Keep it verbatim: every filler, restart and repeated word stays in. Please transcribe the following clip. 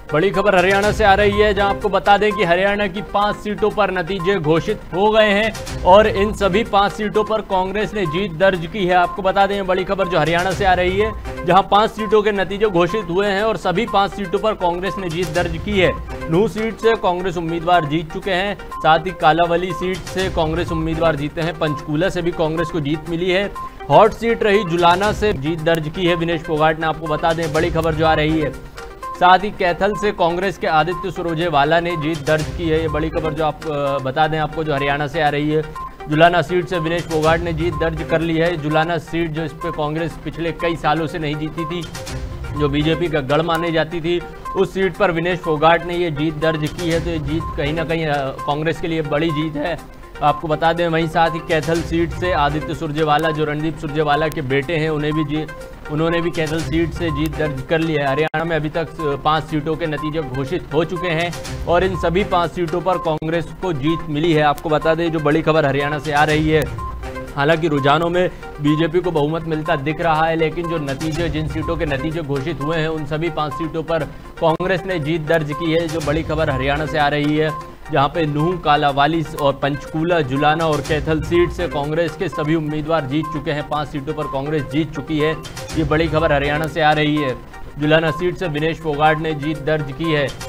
बड़ी खबर हरियाणा से आ रही है, जहां आपको बता दें कि हरियाणा की पांच सीटों पर नतीजे घोषित हो गए हैं और इन सभी पांच सीटों पर कांग्रेस ने जीत दर्ज की है। आपको बता दें बड़ी खबर जो हरियाणा से आ रही है, जहां पांच सीटों के नतीजे घोषित हुए हैं और सभी पांच सीटों पर कांग्रेस ने जीत दर्ज की है। नूह सीट से कांग्रेस उम्मीदवार जीत चुके हैं, साथ ही कालावली सीट से कांग्रेस उम्मीदवार जीते हैं। पंचकूला से भी कांग्रेस को जीत मिली है। हॉट सीट रही जुलाना से जीत दर्ज की है विनेश फोगाट ने। आपको बता दें बड़ी खबर जो आ रही है, साथ ही कैथल से कांग्रेस के आदित्य सुरजेवाला ने जीत दर्ज की है। ये बड़ी खबर जो आप बता दें आपको जो हरियाणा से आ रही है। जुलाना सीट से विनेश फोगाट ने जीत दर्ज कर ली है। जुलाना सीट जो इस पे कांग्रेस पिछले कई सालों से नहीं जीती थी, जो बीजेपी का गढ़ मानी जाती थी, उस सीट पर विनेश फोगाट ने ये जीत दर्ज की है। तो ये जीत कहीं ना कहीं कांग्रेस के लिए बड़ी जीत है। आपको बता दें वहीं साथ ही कैथल सीट से आदित्य सुरजेवाला जो रणदीप सुरजेवाला के बेटे हैं, उन्हें भी जीत उन्होंने भी कैथल सीट से जीत दर्ज कर ली है। हरियाणा में अभी तक पांच सीटों के नतीजे घोषित हो चुके हैं और इन सभी पांच सीटों पर कांग्रेस को जीत मिली है। आपको बता दें जो बड़ी खबर हरियाणा से आ रही है, हालांकि रुझानों में बीजेपी को बहुमत मिलता दिख रहा है, लेकिन जो नतीजे जिन सीटों के नतीजे घोषित हुए हैं उन सभी पांच सीटों पर कांग्रेस ने जीत दर्ज की है। जो बड़ी खबर हरियाणा से आ रही है, जहां पे नूह, कालावाली और पंचकूला, जुलाना और कैथल सीट से कांग्रेस के सभी उम्मीदवार जीत चुके हैं। पांच सीटों पर कांग्रेस जीत चुकी है। ये बड़ी खबर हरियाणा से आ रही है। जुलाना सीट से विनेश फोगाट ने जीत दर्ज की है।